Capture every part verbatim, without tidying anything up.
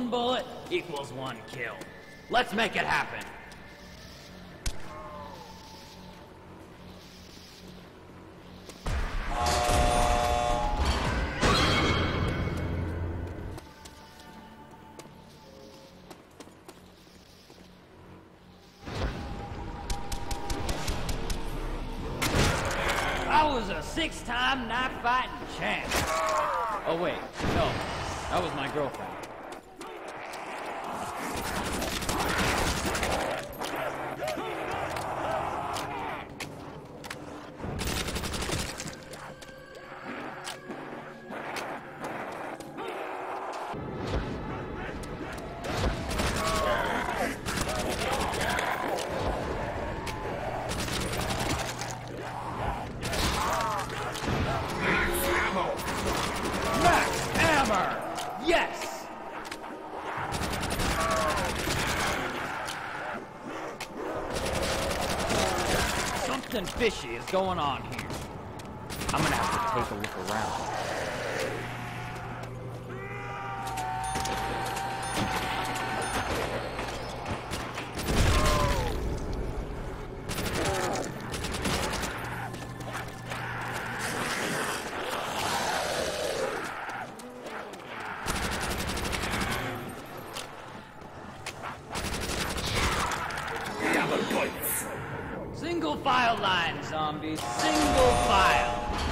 one bullet equals one kill. Let's make it happen. I was a six-time knife-fighting champ. Oh wait, no, that was my girlfriend. Yes! Something fishy is going on here. I'm gonna have to take a look around. Single file line, zombies. Single file.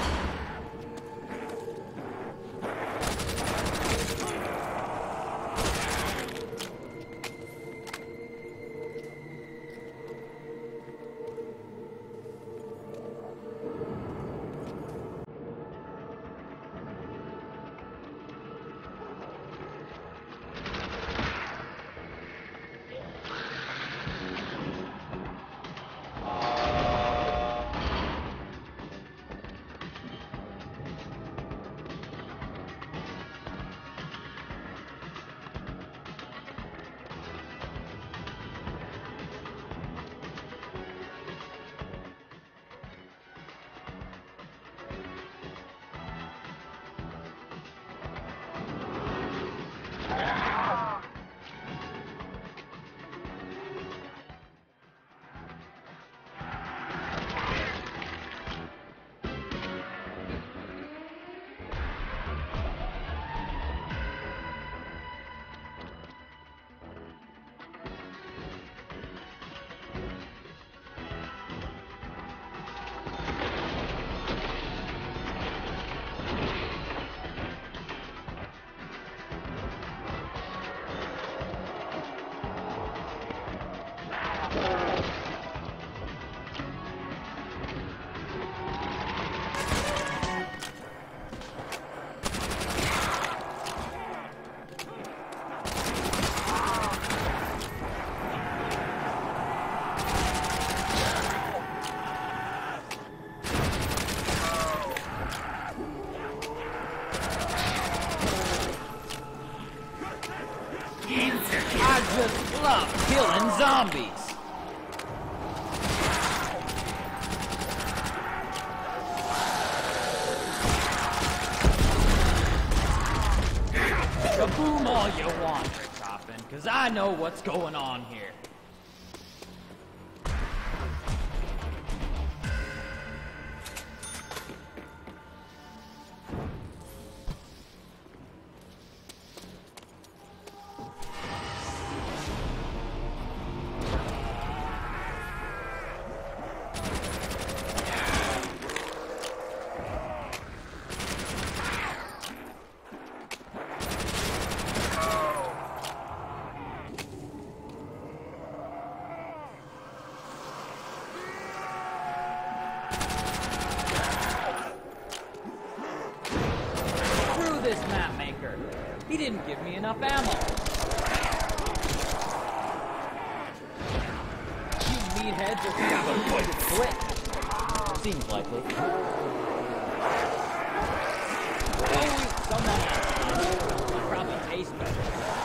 I just love killing zombies. Kaboom all you want, Coppin, because I know what's going on here. This map maker. He didn't give me enough ammo. You meatheads are going to quit. Seems likely. Oh, someone else. It probably tastes better.